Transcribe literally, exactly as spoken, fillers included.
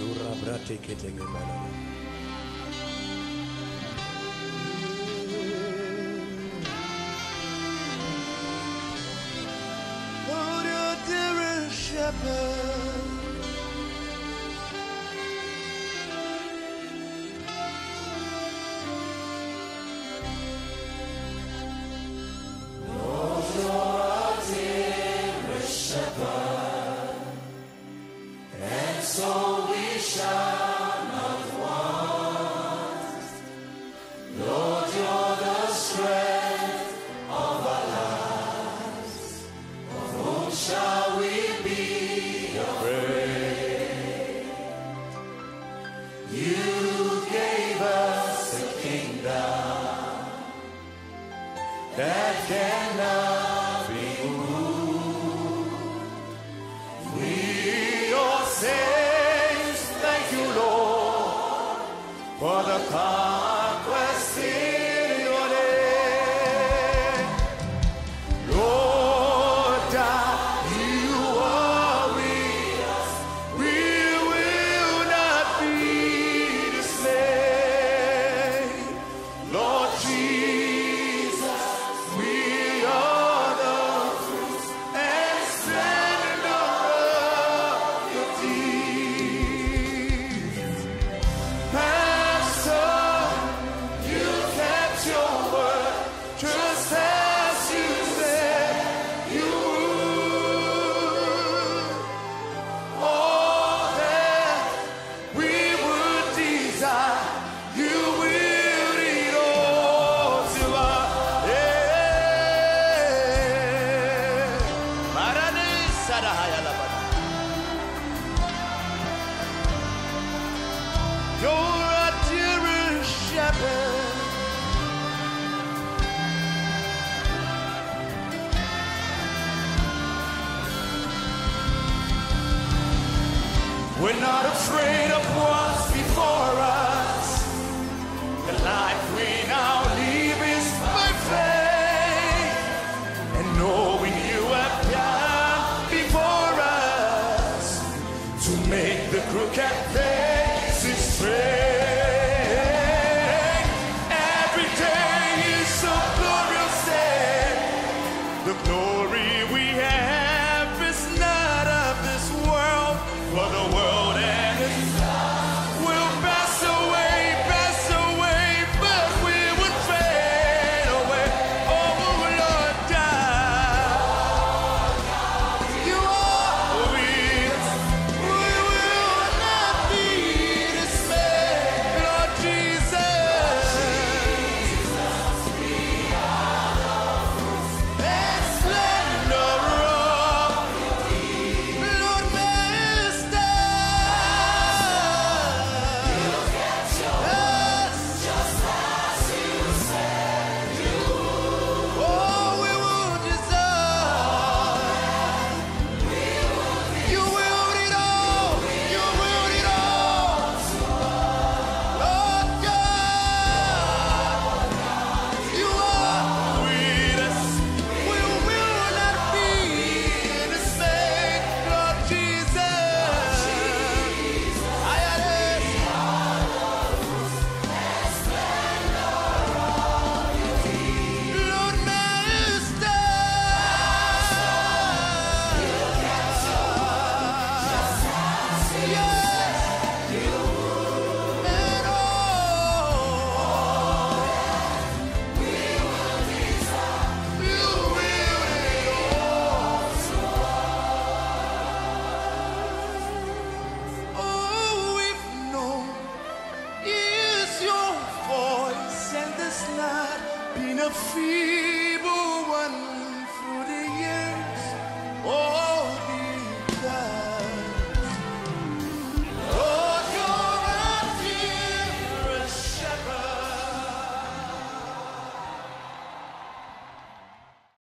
Lord, your dearest shepherd. Lord, your dearest shepherd, and so we shall not want. Lord, you're the strength of our lives. Of whom shall we be afraid? You gave us a kingdom that cannot be moved. We, your saints, thank you, Lord, for the conquest in your name. Lord, that you are with us, we will not be dismayed. Lord Jesus, we are the fruits and splendor of your deeds. Master, you kept your word, just as you said you would. All that we would desire, you will lead all to us. Yeah. Marani Sadahaya Labada. You're a dearest shepherd. We're not afraid of what's before us. The life we